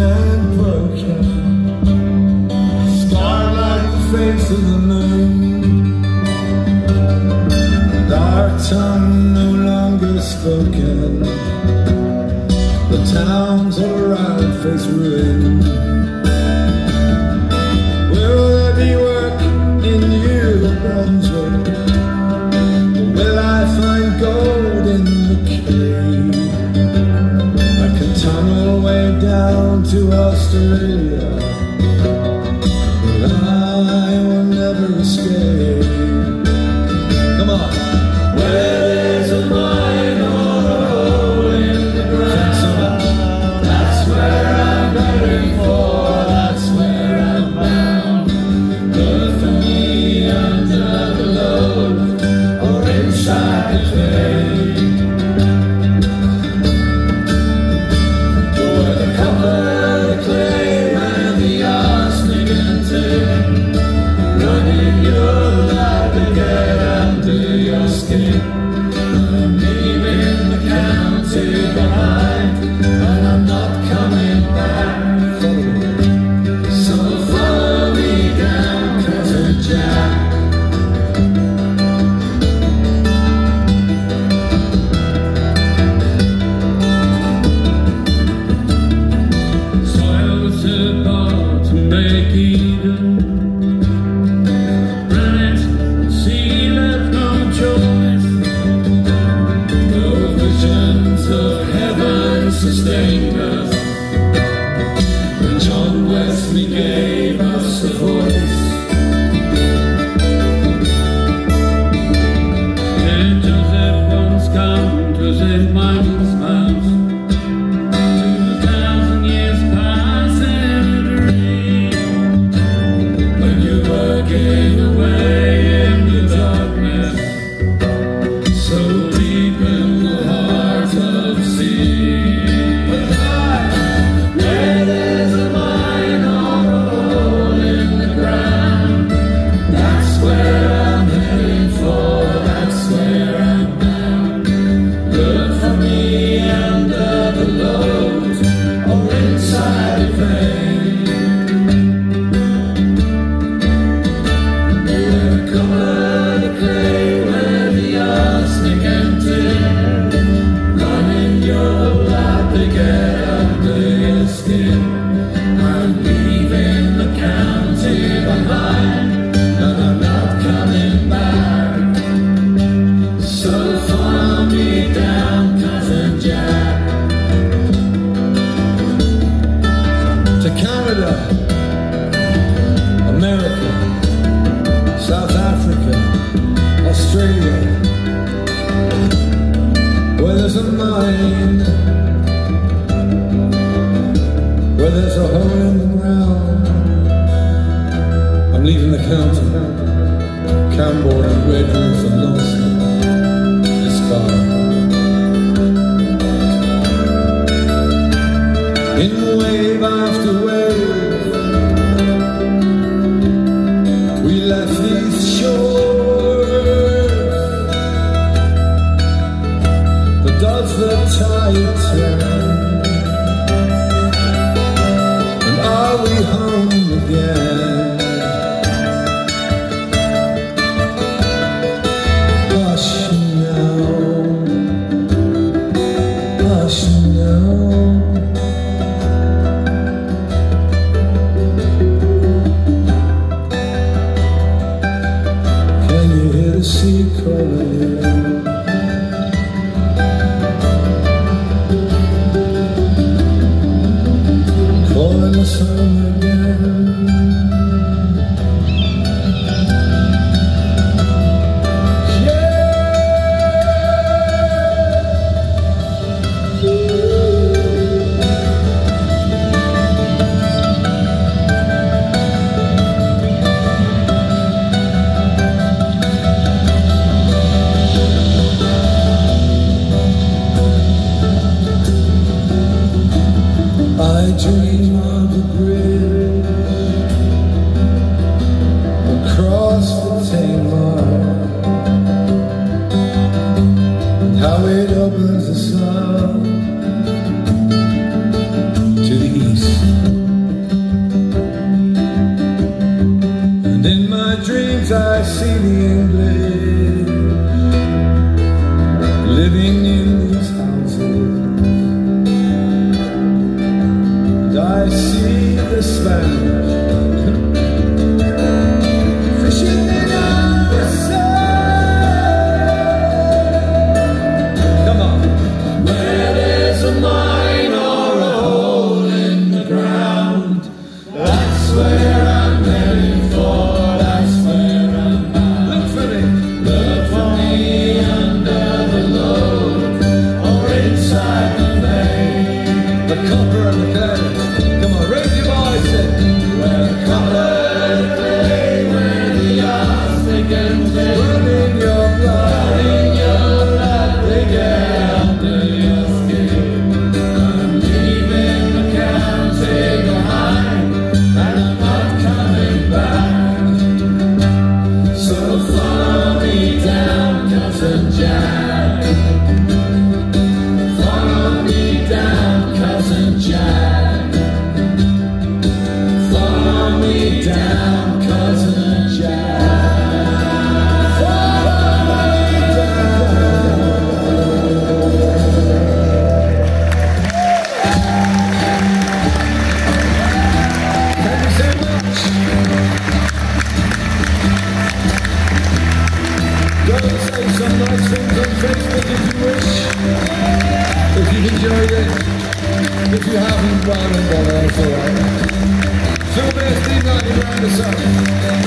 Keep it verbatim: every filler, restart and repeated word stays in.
and broken, scarred like the face of the moon. Our tongue no longer spoken, the towns all around face ruin. Will there be work in New Brunswick? Or will I find gold in the cave? I can tunnel way down to Australia, but I will never escape. Come on. Where there's a mine or a hole in the ground, that's where I'm heading for, that's where I'm bound. Good for me under the load or inside the clay. Where the cover, the clay, where the arsenic and tin, running your life again under your skin. I'm leaving the county behind, and I'm not coming back. So follow me down, Cousin Jack. Soil was set apart to make Eden. Granite and sea left no choice. No visions of heaven sustained us, and John Wesley gave us a voice. Saint Joseph once come to Saint Michael's house, two thousand years past in a dream, when you're working away in the darkness, so deep in the heart of the sea. Where there's a mine or a hole in the ground, that's where I'm heading for, that's where I'm bound. Good for me under the load or inside the vein. Where the cover, the clay, where the arsenic and tin, running your blood to get under your skin. I'm leaving the county behind, and I'm not coming back. So follow me down, Cousin Jack. To Canada, America, South Africa, Australia, where there's a mine, where there's a hole in the ground. I'm leaving the county, Camborne, Red Roof and Lawson, this car. In wave after wave, we left these shores. But does the tide turn? And are we home again? Hush now, hush now. Can you hear the sea calling? Calling us home again. I dream of a bridge across the Tamar, and how it opens us up to the east. band. Fishing in the sun. Come on. Where there's a mine or a hole in the ground, that's where I'm heading for. That's where I'm bound. Look for me. Look for me under the load or inside the vein. The copper and the clay. Come on, raise your voice. Where the copper and the clay, where the arsenic and clay, running your blood, running your blood, they get under your skin. I'm leaving the county behind, and I'm not coming back. So follow me down, Cousin Jack. Follow me down, Cousin Jack. Follow me down, Cousin Jack. Follow me down. Thank you so much. Go and say some nice things on Facebook if you wish. If you've enjoyed it. If you haven't, well, then bother, it's alright. Phil Bear, Steve Knight, around us up.